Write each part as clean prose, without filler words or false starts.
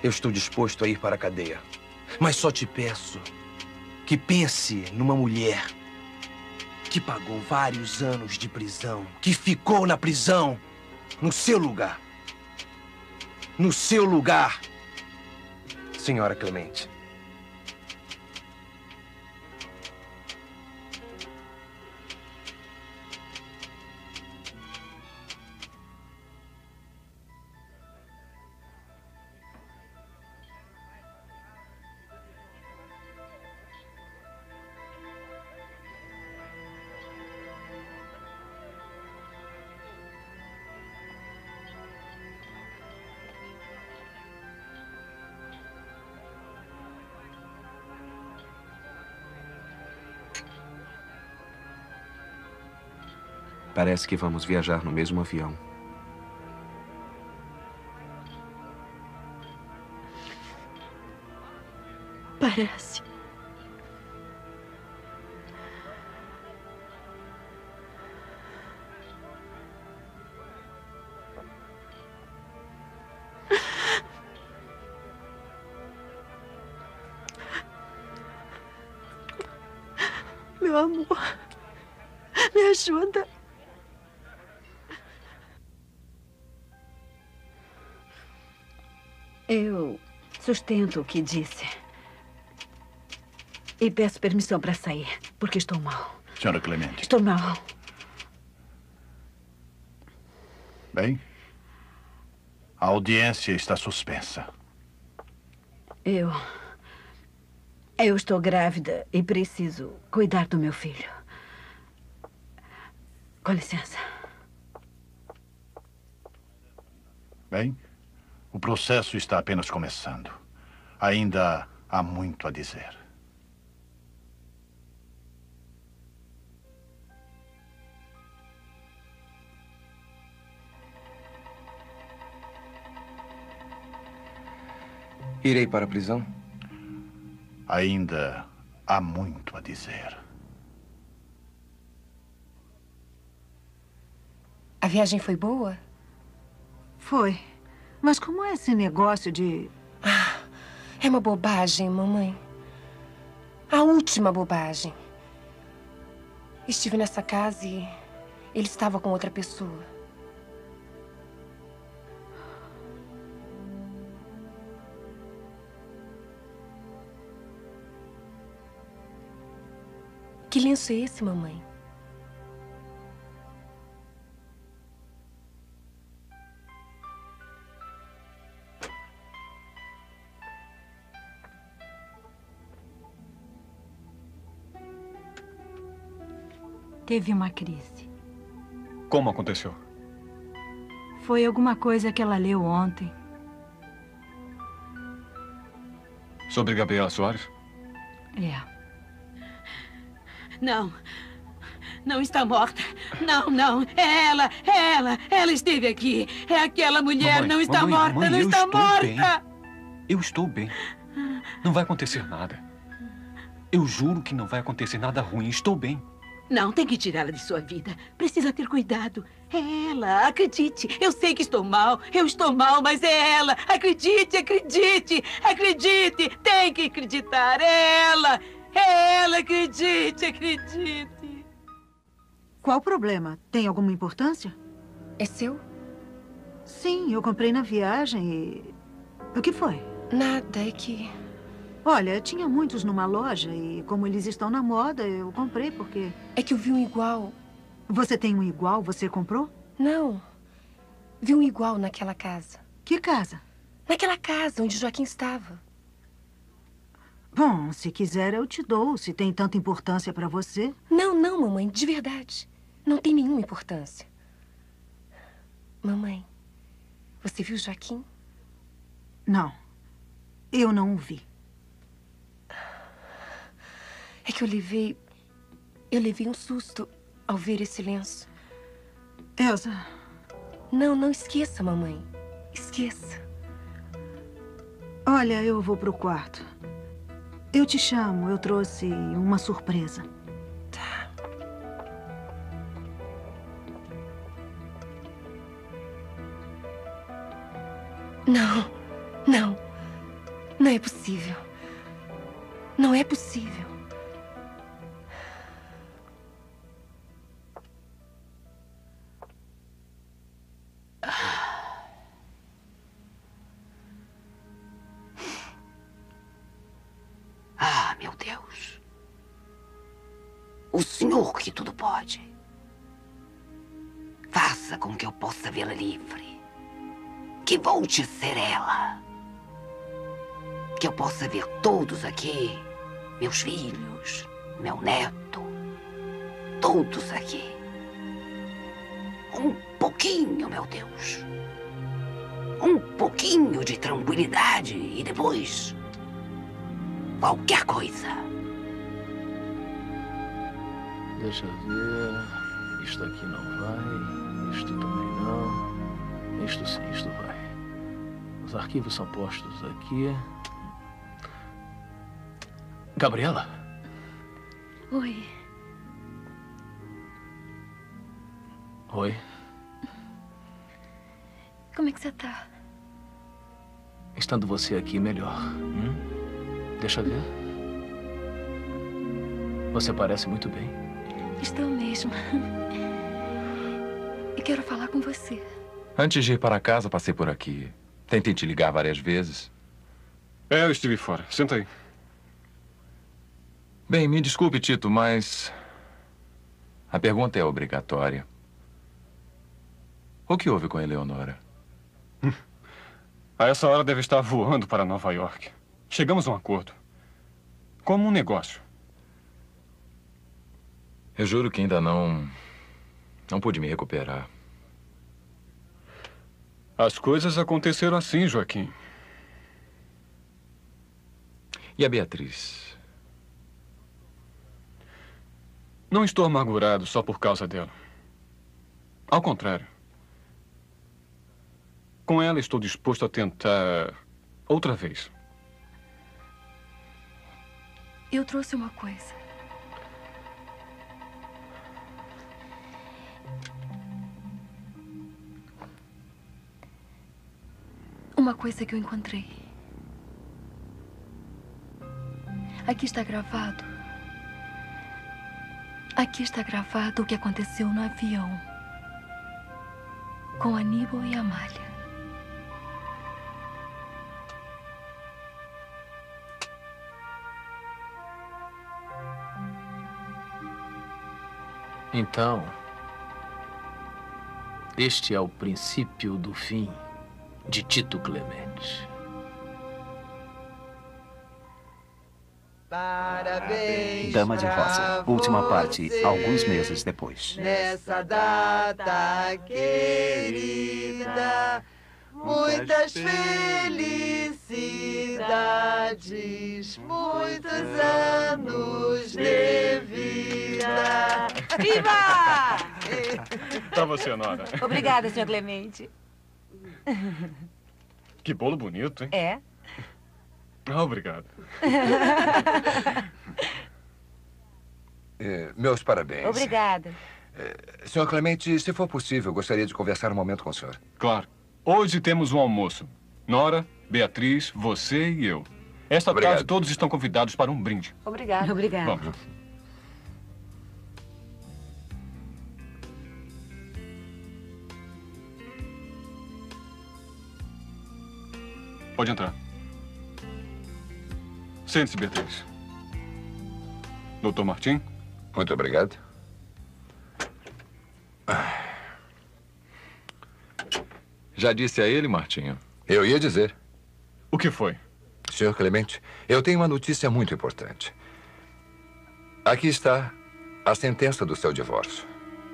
Eu estou disposto a ir para a cadeia. Mas só te peço que pense numa mulher que pagou vários anos de prisão, que ficou na prisão no seu lugar. No seu lugar, senhora Clemente. Parece que vamos viajar no mesmo avião. Parece. Meu amor, me ajuda. Eu sustento o que disse. E peço permissão para sair, porque estou mal. Senhora Clemente. Estou mal. Bem, a audiência está suspensa. Eu estou grávida e preciso cuidar do meu filho. Com licença. Bem, o processo está apenas começando. Ainda há muito a dizer. Irei para a prisão? Ainda há muito a dizer. A viagem foi boa? Foi. Mas como é esse negócio de... É uma bobagem, mamãe. A última bobagem. Estive nessa casa e ele estava com outra pessoa. Que lenço é esse, mamãe? Teve uma crise. Como aconteceu? Foi alguma coisa que ela leu ontem. Sobre Gabriela Soares? É. Não. Não está morta. Não, não. É ela. É ela. Ela esteve aqui. É aquela mulher. Mamãe, não está mamãe, morta. mamãe, não eu está estou morta. bem. Eu estou bem. Não vai acontecer nada. Eu juro que não vai acontecer nada ruim. Estou bem. Não, tem que tirá-la de sua vida. Precisa ter cuidado. É ela. Acredite. Eu sei que estou mal. Eu estou mal, mas é ela. Acredite, acredite. Acredite. Tem que acreditar. É ela. É ela. Acredite, acredite. Qual o problema? Tem alguma importância? É seu? Sim, eu comprei na viagem e... O que foi? Nada, é que... Olha, tinha muitos numa loja e como eles estão na moda, eu comprei porque... É que eu vi um igual. Você tem um igual? Você comprou? Não. Vi um igual naquela casa. Que casa? Naquela casa onde Joaquim estava. Bom, se quiser eu te dou, se tem tanta importância para você. Não, não, mamãe, de verdade. Não tem nenhuma importância. Mamãe, você viu Joaquim? Não, eu não o vi. É que eu levei um susto ao ver esse lenço. Elsa... Não, não esqueça, mamãe. Esqueça. Olha, eu vou pro quarto. Eu te chamo, eu trouxe uma surpresa. Tá. Não, não. é possível. Não é possível. Ah, meu Deus. O Senhor que tudo pode. Faça com que eu possa vê-la livre. Que volte a ser ela. Que eu possa ver todos aqui. Meus filhos, meu neto. Todos aqui. Um pouquinho, meu Deus. Um pouquinho de tranquilidade e depois... qualquer coisa. Deixa eu ver. Isto aqui não vai. Isto também não. Isto sim, isto vai. Os arquivos são postos aqui. Gabriela? Oi. Oi. Como é que você tá? Estando você aqui, melhor. Deixa eu ver. Você parece muito bem. Estou mesmo. E quero falar com você. Antes de ir para casa, passei por aqui. Tentei te ligar várias vezes. Eu estive fora. Senta aí. Bem, me desculpe, Tito, mas... a pergunta é obrigatória. O que houve com a Eleonora? A essa hora deve estar voando para Nova York. Chegamos a um acordo. Como um negócio. Eu juro que ainda não pude me recuperar. As coisas aconteceram assim, Joaquim. E a Beatriz? Não estou amargurado só por causa dela. Ao contrário. Com ela estou disposto a tentar outra vez. Eu trouxe uma coisa. Uma coisa que eu encontrei. Aqui está gravado. Aqui está gravado o que aconteceu no avião. Com Aníbal e Amália. Então, este é o princípio do fim de Tito Clemente. Parabéns. Dama de Rosa, última parte, alguns meses depois. Nessa data querida, muitas felicidades, muitos anos de vida. Viva! Pra você, Nora. Obrigada, senhor Clemente. Que bolo bonito, hein? É? Ah, obrigado. Meus parabéns. Obrigada. Senhor Clemente, se for possível, gostaria de conversar um momento com o senhor. Claro. Hoje temos um almoço. Nora, Beatriz, você e eu. Esta tarde todos estão convidados para um brinde. Obrigada. Obrigada. Vamos. Pode entrar. Sente-se, Beatriz. Doutor Martim? Muito obrigado. Já disse a ele, Martinho? Eu ia dizer. O que foi? Senhor Clemente, eu tenho uma notícia muito importante. Aqui está a sentença do seu divórcio.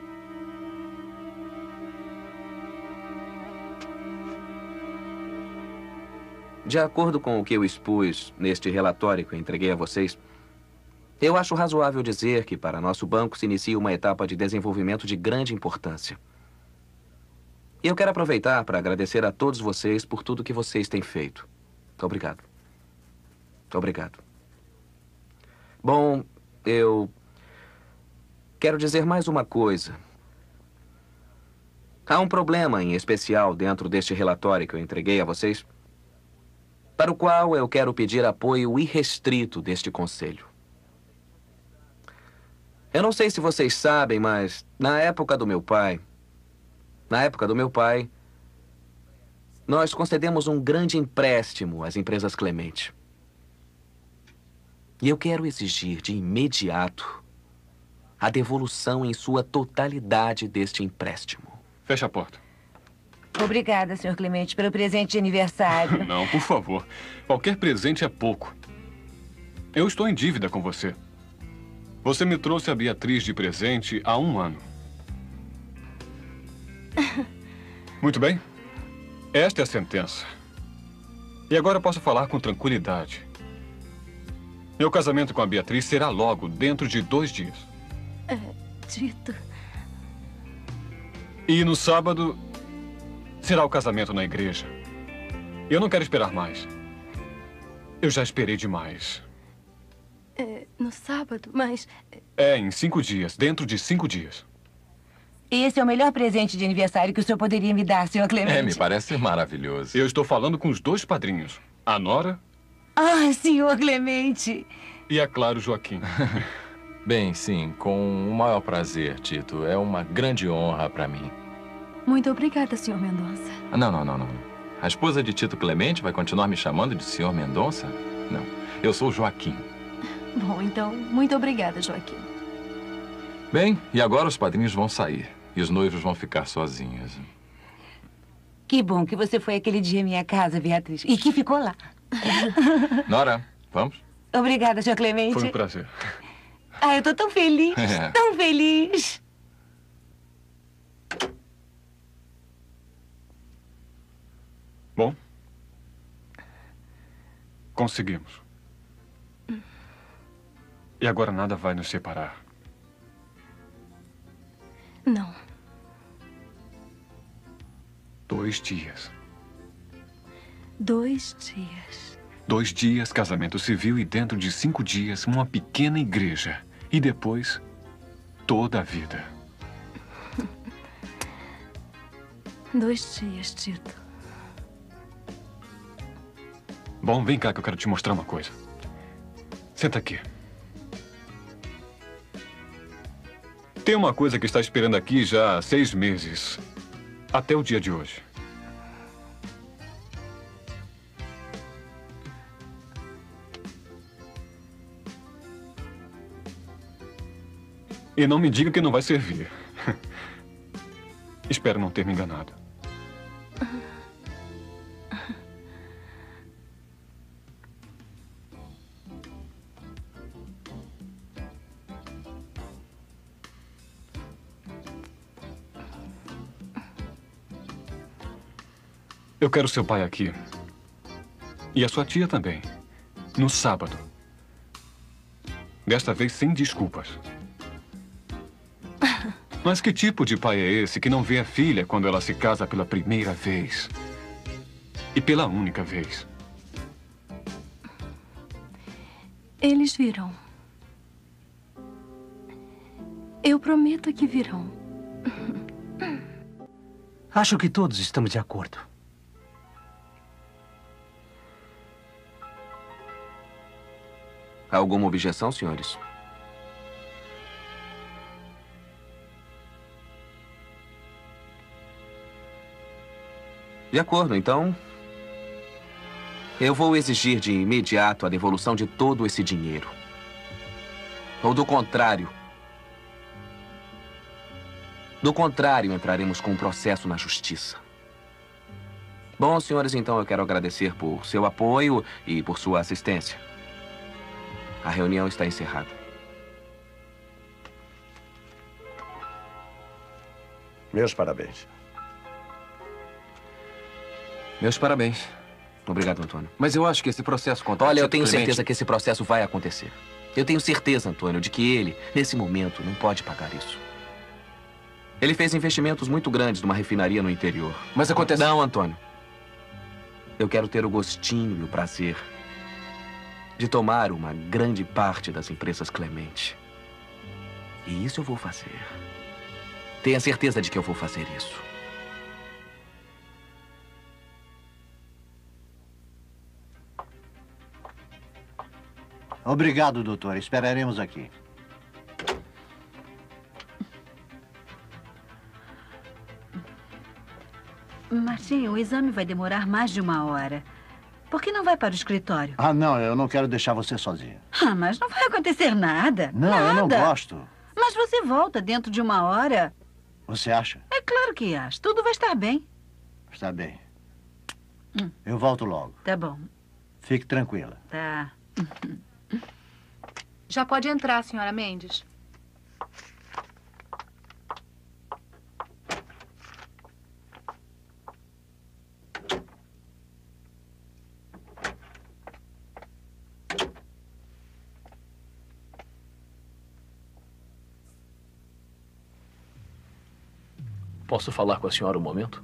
De acordo com o que eu expus neste relatório que eu entreguei a vocês, eu acho razoável dizer que para nosso banco se inicia uma etapa de desenvolvimento de grande importância. E eu quero aproveitar para agradecer a todos vocês por tudo que vocês têm feito. Muito obrigado. Muito obrigado. Bom, eu quero dizer mais uma coisa. Há um problema em especial dentro deste relatório que eu entreguei a vocês. para o qual eu quero pedir apoio irrestrito deste conselho. Eu não sei se vocês sabem, mas na época do meu pai, nós concedemos um grande empréstimo às empresas Clemente. E eu quero exigir de imediato a devolução em sua totalidade deste empréstimo. Feche a porta. Obrigada, Sr. Clemente, pelo presente de aniversário. Não, por favor. Qualquer presente é pouco. Eu estou em dívida com você. Você me trouxe a Beatriz de presente há 1 ano. Muito bem. Esta é a sentença. E agora posso falar com tranquilidade. Meu casamento com a Beatriz será logo, dentro de 2 dias. Tito... E no sábado, será o casamento na igreja. Eu não quero esperar mais. Eu já esperei demais. No sábado, mas... Em 5 dias, dentro de 5 dias. Esse é o melhor presente de aniversário que o senhor poderia me dar, Sr. Clemente. Me parece maravilhoso. Eu estou falando com os 2 padrinhos. A Nora... Ah, Sr. Clemente. E, é claro, Joaquim. Bem, sim, com o maior prazer, Tito. É uma grande honra para mim. Muito obrigada, Sr. Mendonça. Não. A esposa de Tito Clemente vai continuar me chamando de Sr. Mendonça? Não, eu sou Joaquim. Bom, então, muito obrigada, Joaquim. Bem, e agora os padrinhos vão sair. E os noivos vão ficar sozinhos. Que bom que você foi aquele dia em minha casa, Beatriz. E que ficou lá. Nora, vamos? Obrigada, Sr. Clemente. Foi um prazer. Eu tô tão feliz, tão feliz. Bom, conseguimos. E agora nada vai nos separar. Não. 2 dias. 2 dias. 2 dias, casamento civil, e dentro de 5 dias, uma pequena igreja. E depois, toda a vida. 2 dias, Tito. Bom, vem cá que eu quero te mostrar uma coisa. Senta aqui. Tem uma coisa que está esperando aqui já há 6 meses. Até o dia de hoje. E não me diga que não vai servir. Espero não ter me enganado. Eu quero seu pai aqui. E a sua tia também. No sábado. Desta vez sem desculpas. Mas que tipo de pai é esse que não vê a filha quando ela se casa pela primeira vez? E pela única vez? Eles virão. Eu prometo que virão. Acho que todos estamos de acordo. Há alguma objeção, senhores? De acordo, então... eu vou exigir de imediato a devolução de todo esse dinheiro. Ou do contrário... entraremos com um processo na justiça. Bom, senhores, então eu quero agradecer por seu apoio e por sua assistência. A reunião está encerrada. Meus parabéns. Meus parabéns. Obrigado, Antônio. Mas eu acho que esse processo contra Olha, eu Tito tenho Clemente... certeza que esse processo vai acontecer. Eu tenho certeza, Antônio, de que ele, nesse momento, não pode pagar isso. Ele fez investimentos muito grandes numa refinaria no interior. Mas acontece... Não, Antônio. Eu quero ter o gostinho e o prazer de tomar uma grande parte das empresas Clemente. E isso eu vou fazer. Tenha certeza de que eu vou fazer isso. Obrigado, doutor. Esperaremos aqui. Martim, o exame vai demorar mais de 1 hora. Por que não vai para o escritório? Ah, não, eu não quero deixar você sozinha. Ah, mas não vai acontecer nada. Não, nada. eu não gosto. Mas você volta dentro de 1 hora. Você acha? É claro que acho. Tudo vai estar bem. Está bem. Eu volto logo. Tá bom. Fique tranquila. Tá. Já pode entrar, senhora Mendes. Posso falar com a senhora um momento?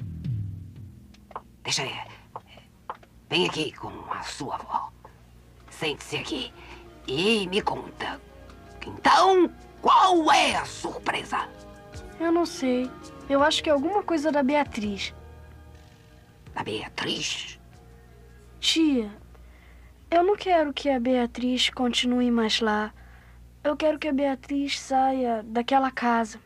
Deixa eu... Vem aqui com a sua avó. Sente-se aqui e me conta. Então, qual é a surpresa? Eu não sei. Eu acho que é alguma coisa da Beatriz. Da Beatriz? Tia, eu não quero que a Beatriz continue mais lá. Eu quero que a Beatriz saia daquela casa.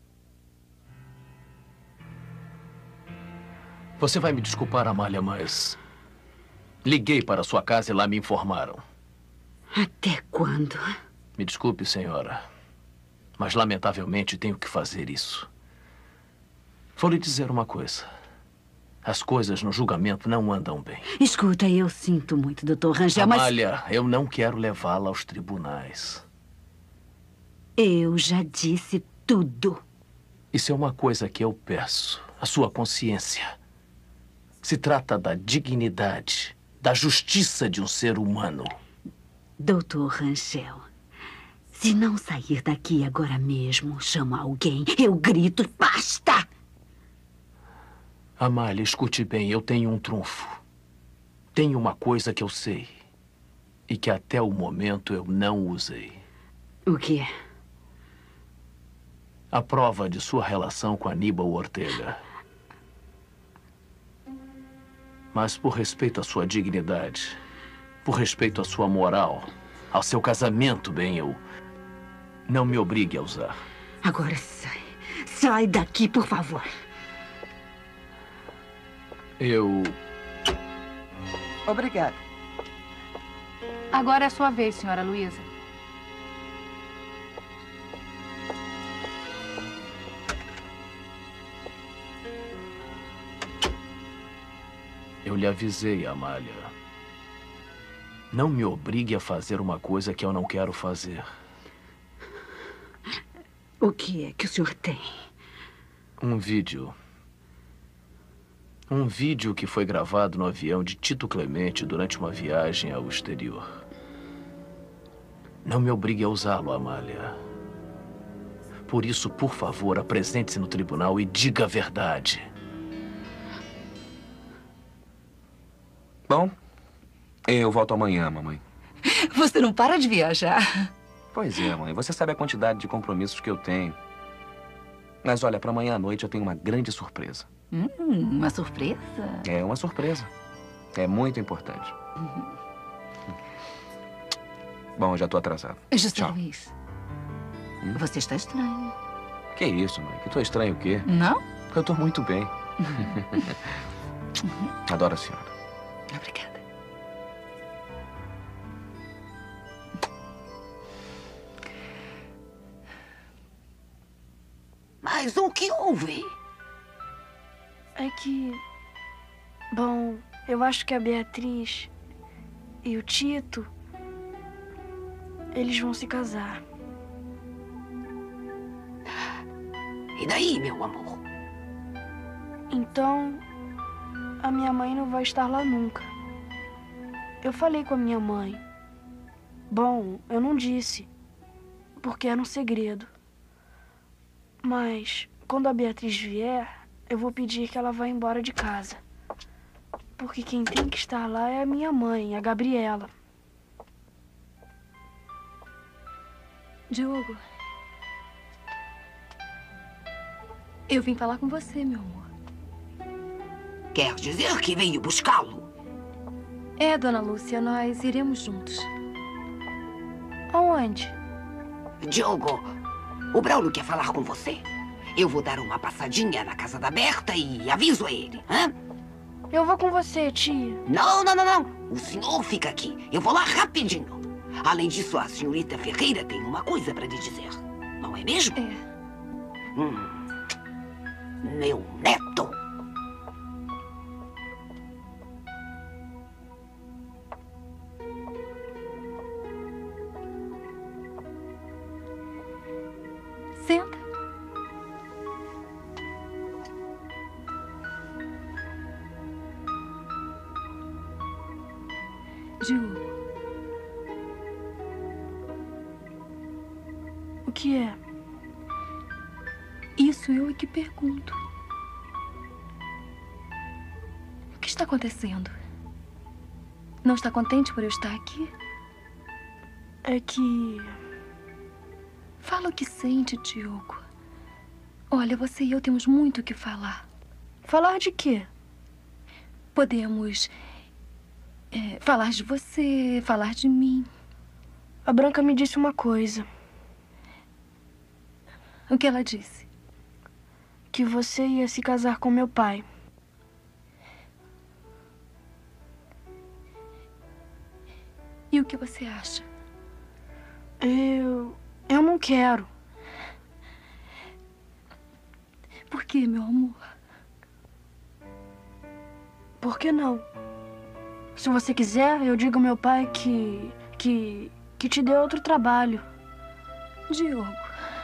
Você vai me desculpar, Amália, mas... liguei para a sua casa e lá me informaram. Até quando? Me desculpe, senhora. Mas, lamentavelmente, tenho que fazer isso. Vou lhe dizer uma coisa. As coisas no julgamento não andam bem. Escuta, eu sinto muito, Dr. Rangel, mas... Amália, eu não quero levá-la aos tribunais. Eu já disse tudo. Isso é uma coisa que eu peço. A sua consciência. Se trata da dignidade, da justiça de um ser humano. Dr. Rangel, se não sair daqui agora mesmo, chama alguém, eu grito, basta! Amália, escute bem, eu tenho um trunfo. Tenho uma coisa que eu sei e que até o momento eu não usei. O quê? A prova de sua relação com Aníbal Ortega. Mas por respeito à sua dignidade, por respeito à sua moral, ao seu casamento, bem, eu... não me obrigue a usar. Agora sai. Sai daqui, por favor. Eu... Obrigada. Agora é a sua vez, senhora Luísa. Eu lhe avisei, Amália. Não me obrigue a fazer uma coisa que eu não quero fazer. O que é que o senhor tem? Um vídeo. Um vídeo que foi gravado no avião de Tito Clemente durante uma viagem ao exterior. Não me obrigue a usá-lo, Amália. Por isso, por favor, apresente-se no tribunal e diga a verdade. Bom, eu volto amanhã, mamãe. Você não para de viajar. Pois é, mãe. Você sabe a quantidade de compromissos que eu tenho. Mas olha, para amanhã à noite eu tenho uma grande surpresa. Uma surpresa? É uma surpresa. É muito importante. Bom, eu já tô atrasado. José Tchau. Luiz, você está estranho. Que isso, mãe? Que tô estranho o quê? Não? Eu tô muito bem. Adoro a senhora. Obrigada. Mas o que houve? É que... Bom, eu acho que a Beatriz e o Tito... eles vão se casar. E daí, meu amor? Então, a minha mãe não vai estar lá nunca. Eu falei com a minha mãe. Bom, eu não disse, porque era um segredo. Mas, quando a Beatriz vier, eu vou pedir que ela vá embora de casa. Porque quem tem que estar lá é a minha mãe, a Gabriela. Diogo, eu vim falar com você, meu amor. Quer dizer que veio buscá-lo? É, dona Lúcia, nós iremos juntos. Aonde? Diogo, o Braulio quer falar com você. Eu vou dar uma passadinha na casa da Berta e aviso a ele. Hã? Eu vou com você, tia. Não. O senhor fica aqui. Eu vou lá rapidinho. Além disso, a senhorita Ferreira tem uma coisa para lhe dizer. Não é mesmo? É. Meu neto. Senta. Diogo. O que é? Isso eu é que pergunto. O que está acontecendo? Não está contente por eu estar aqui? É que... Fala o que sente, Diogo. Olha, você e eu temos muito o que falar. Falar de quê? Podemos... falar de você, falar de mim. A Branca me disse uma coisa. O que ela disse? Que você ia se casar com meu pai. E o que você acha? Eu não quero. Por que, meu amor? Por que não? Se você quiser, eu digo ao meu pai que te dê outro trabalho. Diogo.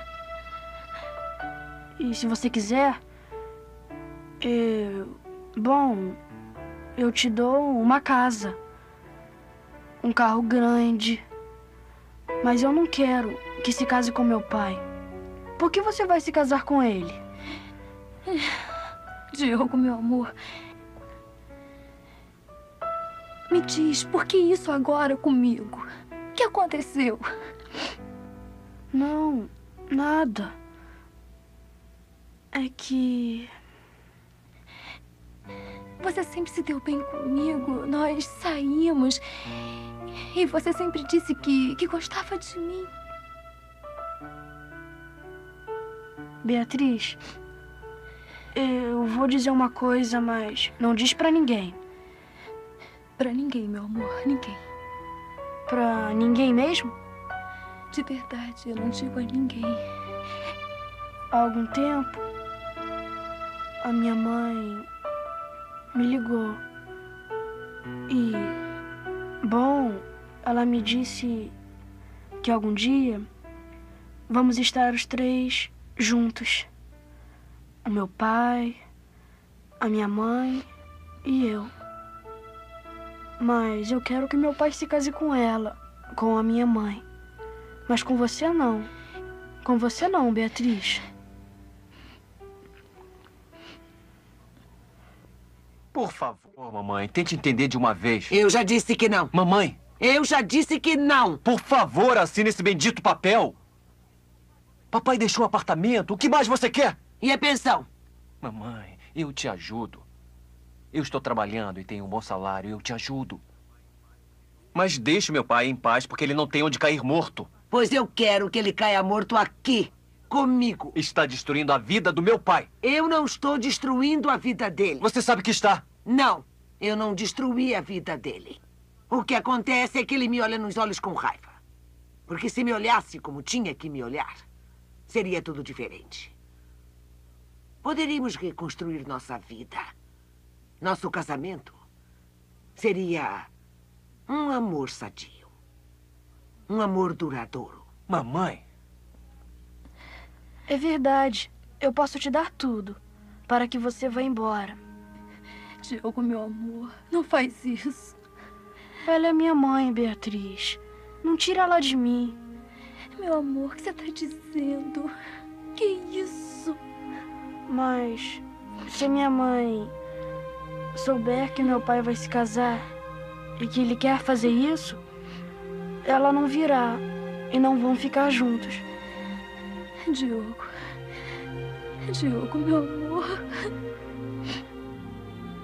E se você quiser, eu te dou uma casa. Um carro grande. Mas eu não quero que se case com meu pai. Por que você vai se casar com ele? Diogo, meu amor. Me diz, por que isso agora comigo? O que aconteceu? Não, nada. É que... Você sempre se deu bem comigo. Nós saímos. E você sempre disse que gostava de mim. Beatriz, eu vou dizer uma coisa, mas não diz pra ninguém. Pra ninguém, meu amor, ninguém. Pra ninguém mesmo? De verdade, eu não digo a ninguém. Há algum tempo, a minha mãe me ligou. E, ela me disse que algum dia vamos estar os três juntos. O meu pai, a minha mãe e eu. Mas eu quero que meu pai se case com ela, com a minha mãe. Mas com você não. Com você não, Beatriz. Por favor, mamãe, tente entender de uma vez. Eu já disse que não. Mamãe. Eu já disse que não. Por favor, assine esse bendito papel. Papai deixou um apartamento. O que mais você quer? E a pensão? Mamãe, eu te ajudo. Eu estou trabalhando e tenho um bom salário. Eu te ajudo. Mas deixe meu pai em paz, porque ele não tem onde cair morto. Pois eu quero que ele caia morto aqui, comigo. Está destruindo a vida do meu pai. Eu não estou destruindo a vida dele. Você sabe que está. Não, eu não destruí a vida dele. O que acontece é que ele me olha nos olhos com raiva. Porque se me olhasse como tinha que me olhar, seria tudo diferente. Poderíamos reconstruir nossa vida. Nosso casamento seria um amor sadio. Um amor duradouro. Mamãe. É verdade. Eu posso te dar tudo para que você vá embora. Diogo, meu amor, não faz isso. Ela é minha mãe, Beatriz. Não tira ela de mim. Meu amor, o que você está dizendo? Que isso? Mas se minha mãe souber que meu pai vai se casar e que ele quer fazer isso, ela não virá e não vão ficar juntos. Diogo. Diogo, meu amor.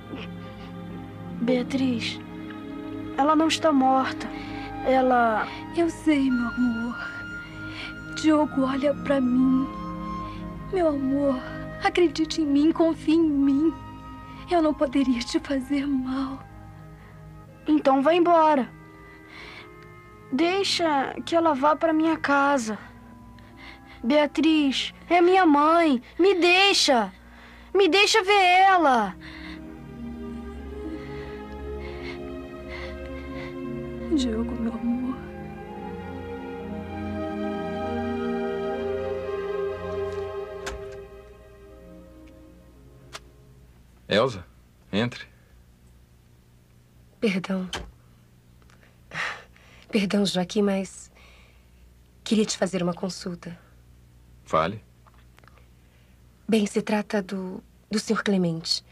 Beatriz, ela não está morta. Ela Eu sei, meu amor. Diogo, olha pra mim. Meu amor, acredite em mim, confie em mim. Eu não poderia te fazer mal. Então vai embora. Deixa que ela vá pra minha casa. Beatriz, é minha mãe. Me deixa. Me deixa ver ela. Diogo, meu amor. Elsa, entre. Perdão. Perdão, Joaquim, mas queria te fazer uma consulta. Fale. Bem, se trata do Sr. Clemente.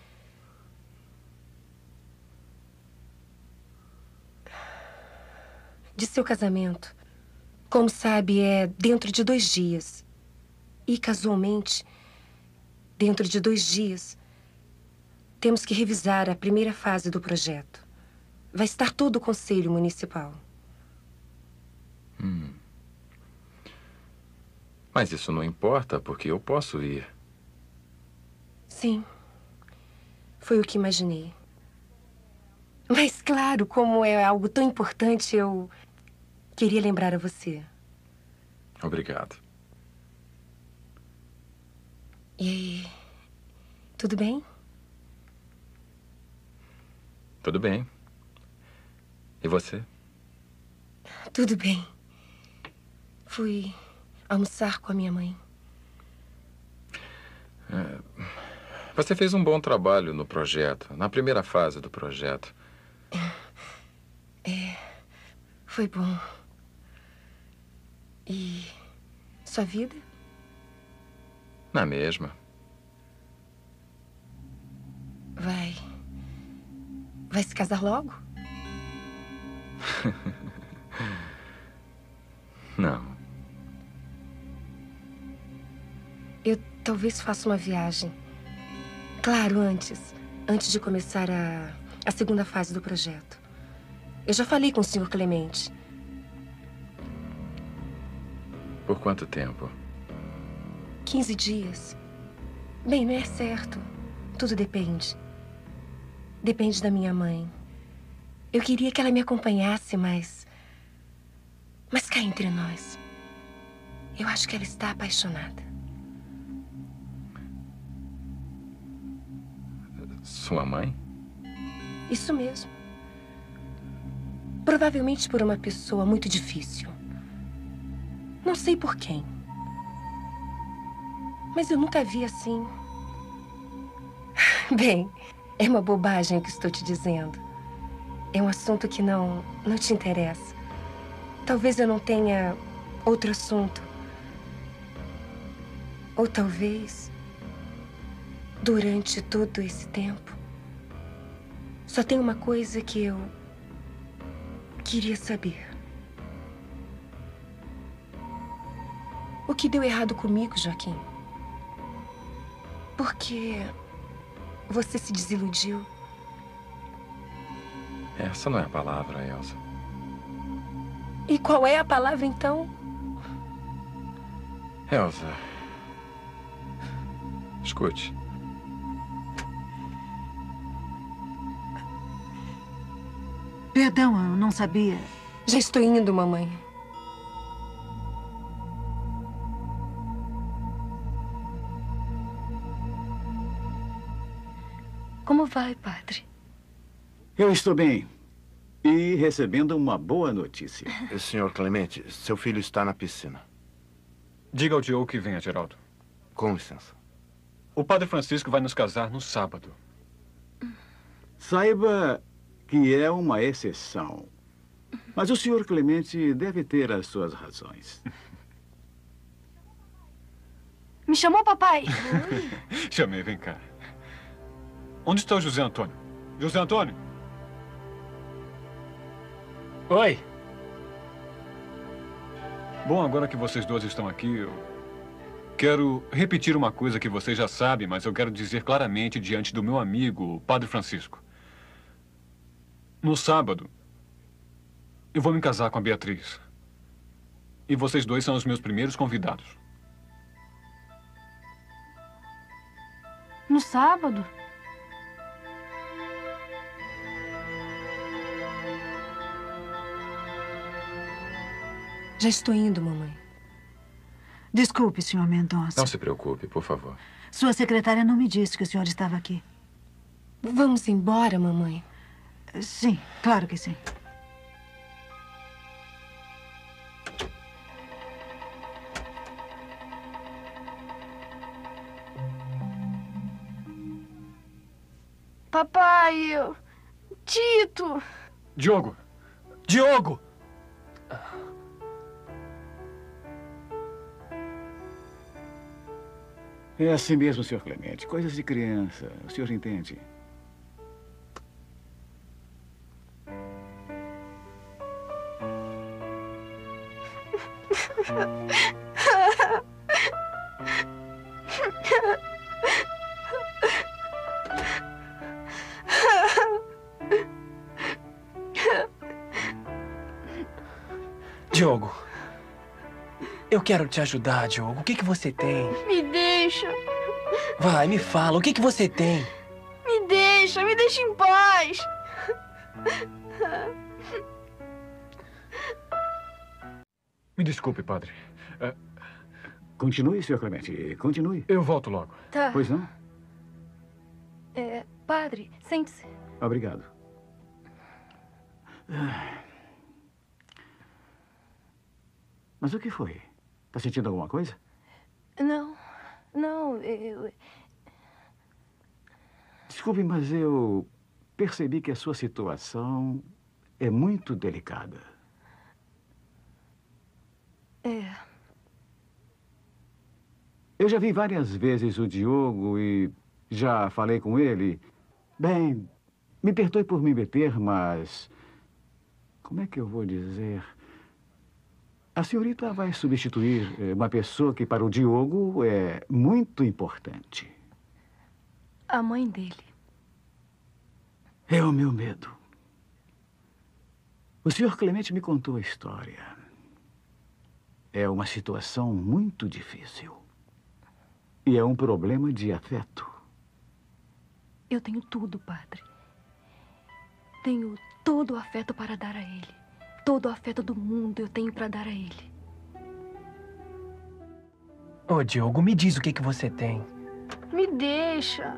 De seu casamento. Como sabe, é dentro de 2 dias. E, casualmente, dentro de 2 dias, temos que revisar a primeira fase do projeto. Vai estar todo o Conselho Municipal. Mas isso não importa, porque eu posso ir. Sim. Foi o que imaginei. Mas, claro, como é algo tão importante, eu queria lembrar a você. Obrigado. E aí, tudo bem? Tudo bem. E você? Tudo bem. Fui almoçar com a minha mãe. Você fez um bom trabalho no projeto, na primeira fase do projeto. Foi bom. E sua vida? Na mesma. Vai se casar logo? Não. Eu talvez faça uma viagem. Claro, antes de começar a segunda fase do projeto. Eu já falei com o Sr. Clemente. Por quanto tempo? 15 dias. Bem, não é certo. Tudo depende. Depende da minha mãe. Eu queria que ela me acompanhasse, mas cá entre nós, eu acho que ela está apaixonada. Sua mãe? Isso mesmo. Provavelmente por uma pessoa muito difícil. Não sei por quem. Mas eu nunca a vi assim. Bem, é uma bobagem o que estou te dizendo. É um assunto que não te interessa. Talvez eu não tenha outro assunto. Ou talvez, durante todo esse tempo, só tem uma coisa que eu queria saber. O que deu errado comigo, Joaquim? Por que você se desiludiu? Essa não é a palavra, Elsa. E qual é a palavra, então? Elsa, escute. Perdão, eu não sabia. Já estou indo, mamãe. Como vai, padre? Eu estou bem. E recebendo uma boa notícia. Senhor Clemente, seu filho está na piscina. Diga ao Diogo que venha, Geraldo. Com licença. O padre Francisco vai nos casar no sábado. Saiba que é uma exceção. Mas o senhor Clemente deve ter as suas razões. Me chamou, papai? Chamei, vem cá. Onde está o José Antônio? José Antônio? Oi. Bom, agora que vocês dois estão aqui, eu quero repetir uma coisa que vocês já sabem, mas eu quero dizer claramente diante do meu amigo, o Padre Francisco. No sábado, eu vou me casar com a Beatriz. E vocês dois são os meus primeiros convidados. No sábado? Já estou indo, mamãe. Desculpe, Sr. Mendonça. Não se preocupe, por favor. Sua secretária não me disse que o senhor estava aqui. Vamos embora, mamãe? Sim, claro que sim. Papai, Tito! Diogo! Diogo! É assim mesmo, Sr. Clemente. Coisas de criança. O senhor entende? Diogo, eu quero te ajudar, Diogo. O que você tem? Me deixa. Vai, me fala. O que você tem? Me deixa em paz. Me desculpe, padre. Continue, Sr. Clemente. Continue. Eu volto logo. Tá. Pois não? Padre, sente-se. Obrigado. Mas o que foi? Está sentindo alguma coisa? Não, eu... Desculpe, mas eu percebi que a sua situação é muito delicada. Eu já vi várias vezes o Diogo e já falei com ele. Bem, me perdoe por me meter, mas... Como é que eu vou dizer? A senhorita vai substituir uma pessoa que para o Diogo é muito importante. A mãe dele. É o meu medo. O senhor Clemente me contou a história. É uma situação muito difícil. E é um problema de afeto. Eu tenho tudo, padre. Tenho todo o afeto para dar a ele. Todo o afeto do mundo eu tenho para dar a ele. Ô, Diogo, me diz o que você tem. Me deixa.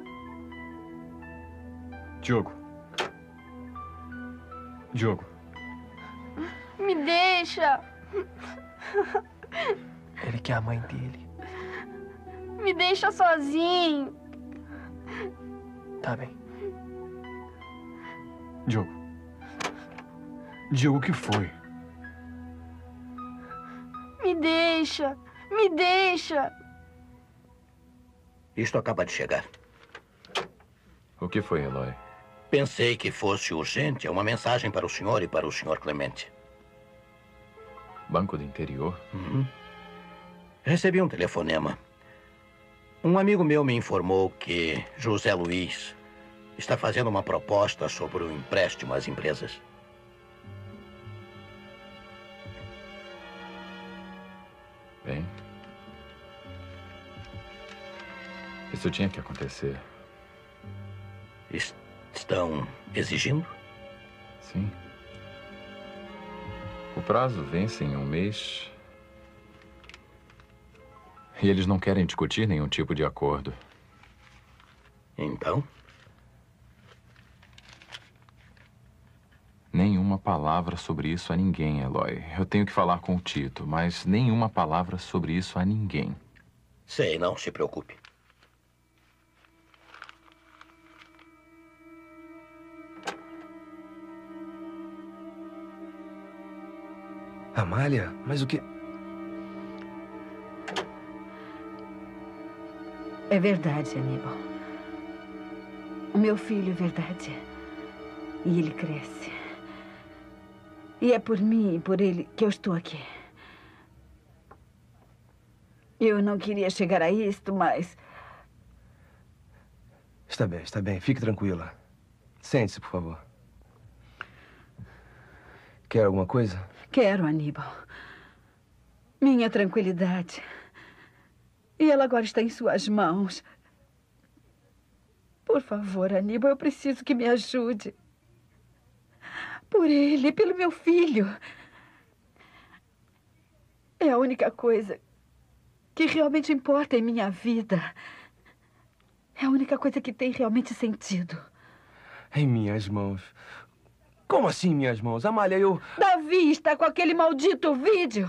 Diogo. Diogo. Me deixa. Ele quer a mãe dele. Me deixa sozinho. Tá bem. Diogo. Diogo, o que foi? Me deixa. Me deixa. Isto acaba de chegar. O que foi, Eloy? Pensei que fosse urgente. É uma mensagem para o senhor e para o senhor Clemente. Banco do Interior? Uhum. Recebi um telefonema. Um amigo meu me informou que José Luiz está fazendo uma proposta sobre o empréstimo às empresas. Bem, isso tinha que acontecer. Estão exigindo? Sim. O prazo vence em 1 mês. E eles não querem discutir nenhum tipo de acordo. Então? Nenhuma palavra sobre isso a ninguém, Eloy. Eu tenho que falar com o Tito, mas nenhuma palavra sobre isso a ninguém. Sei, não se preocupe. Amália? Mas o que... É verdade, Aníbal. O meu filho é verdade. E ele cresce. E é por mim e por ele que eu estou aqui. Eu não queria chegar a isto, mas... Está bem, está bem. Fique tranquila. Sente-se, por favor. Quer alguma coisa? Quero, Aníbal. minha tranquilidade. E ela agora está em suas mãos. Por favor, Aníbal, eu preciso que me ajude. Por ele, pelo meu filho. É a única coisa que realmente importa em minha vida. É a única coisa que tem realmente sentido. Em minhas mãos. Como assim, minhas mãos? Amália, eu... Davi está com aquele maldito vídeo.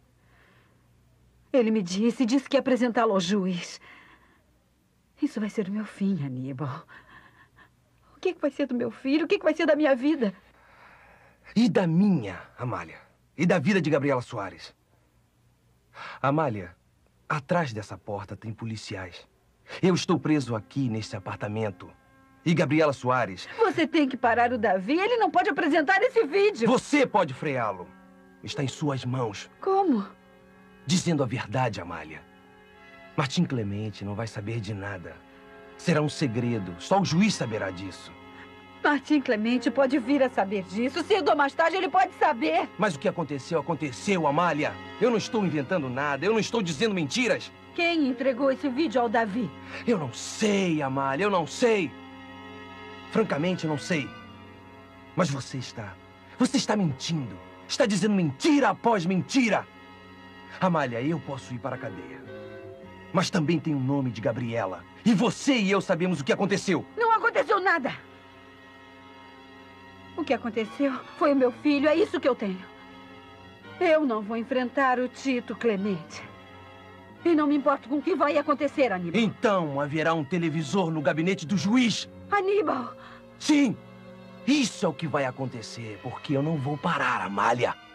Ele me disse que ia apresentá-lo ao juiz. Isso vai ser o meu fim, Aníbal. O que vai ser do meu filho? O que vai ser da minha vida? E da minha, Amália. E da vida de Gabriela Soares. Amália, atrás dessa porta tem policiais. Eu estou preso aqui nesse apartamento. E Gabriela Soares... Você tem que parar o Davi. Ele não pode apresentar esse vídeo. Você pode freá-lo. Está em suas mãos. Como? Dizendo a verdade, Amália. Martim Clemente não vai saber de nada. Será um segredo. Só o juiz saberá disso. Martim Clemente pode vir a saber disso. Cedo ou mais tarde ele pode saber. Mas o que aconteceu, aconteceu, Amália. Eu não estou inventando nada. Eu não estou dizendo mentiras. Quem entregou esse vídeo ao Davi? Eu não sei, Amália. Eu não sei. Francamente, não sei. Mas você está mentindo. Está dizendo mentira após mentira. Amália, eu posso ir para a cadeia. Mas também tem o nome de Gabriela. E você e eu sabemos o que aconteceu. Não aconteceu nada. O que aconteceu foi o meu filho. É isso que eu tenho. Eu não vou enfrentar o Tito Clemente. E não me importo com o que vai acontecer, Aníbal. Então haverá um televisor no gabinete do juiz. Aníbal! Sim! Isso é o que vai acontecer, porque eu não vou parar, Amália.